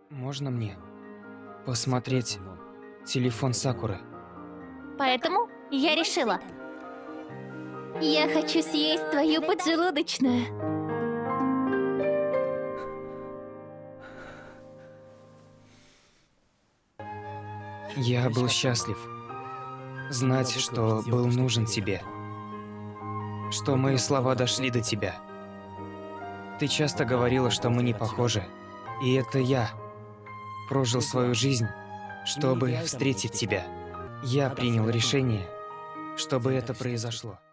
Можно мне посмотреть телефон Сакуры? Поэтому я решила. Я хочу съесть твою поджелудочную. Я был счастлив знать, что был нужен тебе, что мои слова дошли до тебя. Ты часто говорила, что мы не похожи, и это я прожил свою жизнь, чтобы встретить тебя. Я принял решение, чтобы это произошло.